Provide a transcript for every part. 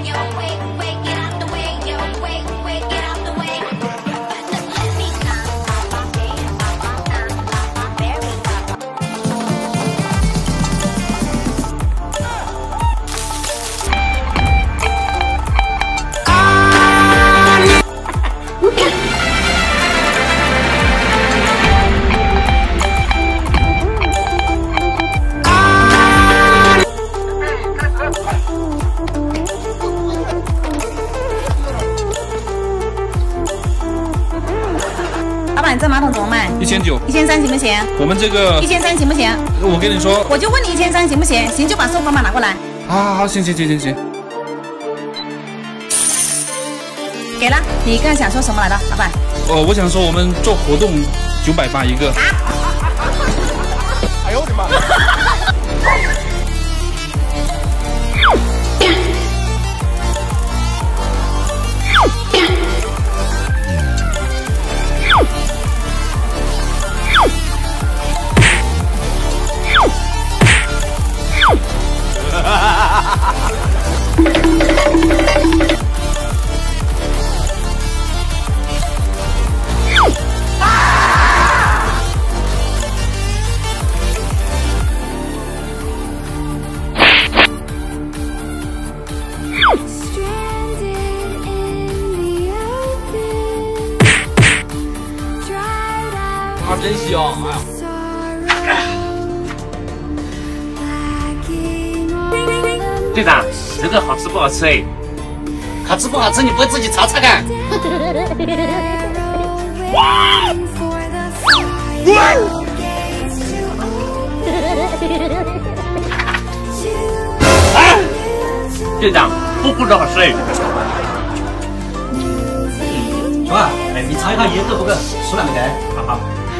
你这马桶怎么卖？1900，1300行不行？ 我们这个 1300行不行？ 我跟你说， 我就问你1300行不行？行就把收款码拿过来。 好，行。 给了，你刚想说什么来着，老板？ 我想说我们做活动980一个。哎呦我的妈！好珍惜哦！哎呀， 队长，这个好吃不好吃哎？好吃不好吃你不会自己尝尝看？哎，队长，不热好吃哎。 是吧？哎，你尝一下盐够不够？数2个。好。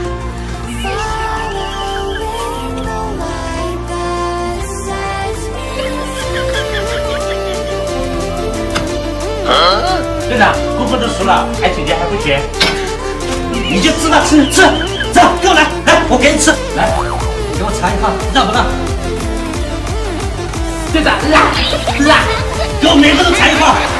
队长，功夫都熟了，还姐姐还不学？你就知道吃，走，给我来，我给你吃，来， 给我尝一下，让不让？ 队长，辣，给我每个都尝一块。